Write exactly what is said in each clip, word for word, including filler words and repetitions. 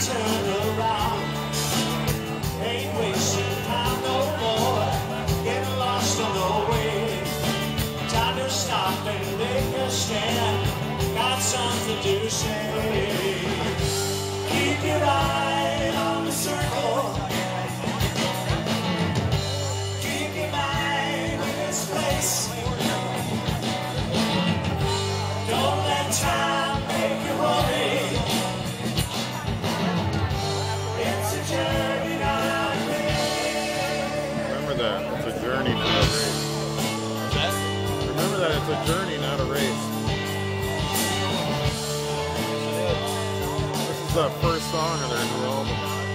turn around. Ain't wasting time no more. Getting lost on the way. Time to stop and make a stand. Got something to say. Keep your eye on the circle. Keep your mind in its place. Don't let time make you worry. It's a journey, not a race. Remember that. It's a journey, not a race. What's that? Remember that. It's a journey, not a race. This is the first song of their new album.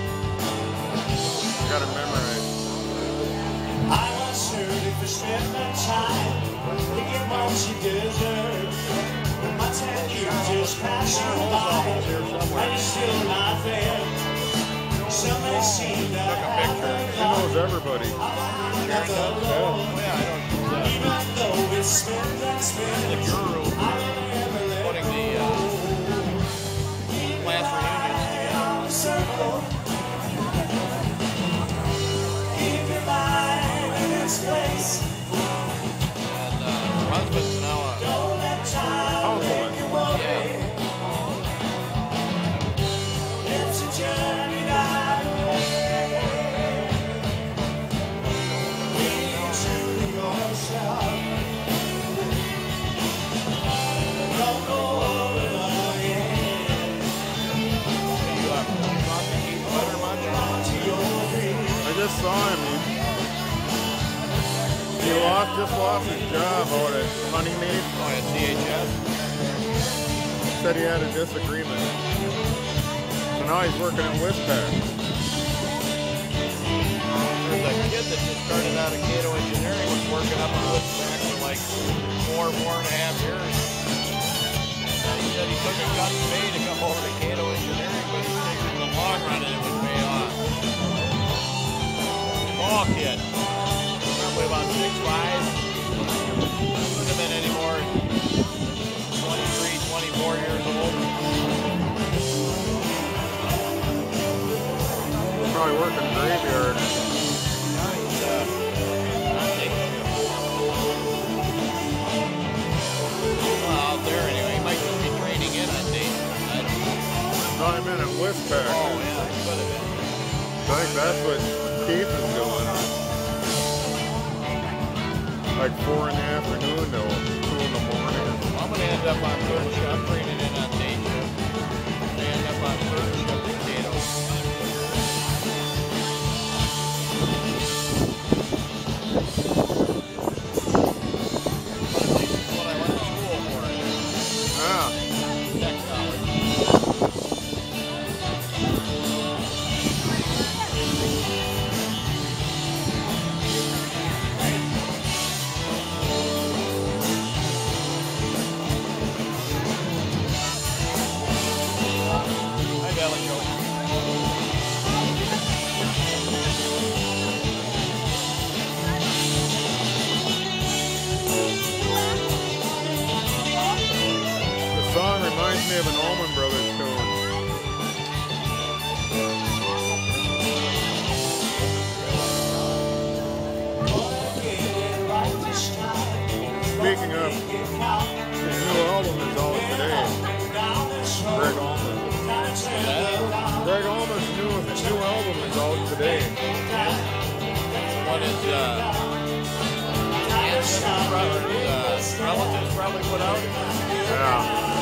You gotta memorize. I was hurting for spending time to get what you deserve. My ten years just passing by, and you're still not there. Some may seem that I He knows everybody. have the low. Even though it's spins and spins, The guru I'll never let putting the uh, class reunions on the circle. Keep your mind in its place. and uh, her husband's now a Don't let time make you worry. It's a journey, not a race. Be true to yourself. Don't go over the edge. you uh, talk to Keith Butter much? To your dreams. I just saw him. He, he lost, just lost his job out at Honeymead. Oh, at C H S? Said he had a disagreement. So now he's working at Westpac. There's a kid that just started out of Cato Engineering, was working up in Woodstock for like four, four and a half years. And he said he took a cut in pay to come over to Cato Engineering, but he figured in the long run it would pay off. Small kid, probably about six five. Couldn't have been any more than twenty-three, twenty-four years old. Probably working graveyard. Yeah, he's, uh, not taking it. Well, out there anyway, he might just be trading in on days. I don't know. No, I meant at Westpac. Oh, yeah, he could have been. I think that's what Keith is doing. Like four in the afternoon till two in the morning. I'm going to end up on third shift. I'm trading in on day shift. I'm going to end up on third shift potatoes. This is what I went to school for. Yeah. Tech college. Hi, Valley Joe. The song reminds me of an Allman Brothers tune. Speaking of, his new album is out today. Greg Allman. Greg Allman's new, new album is out today. What is, uh, Anthony's probably, uh, relatives probably put out? Yeah.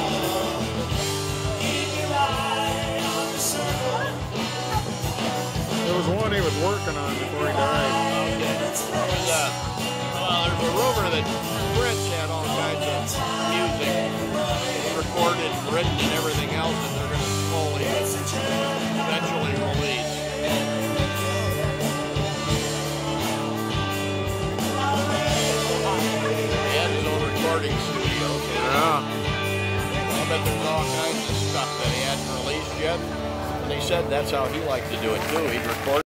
There was one he was working on before he died. There was, uh, well, there's a rumor that Fritz had all kinds of music recorded and written and everything else that they're going to slowly, eventually release. He had his own recording studio. Yeah. I bet there's all kinds of stuff that he hadn't released yet. And he said that's how he liked to do it too. He'd record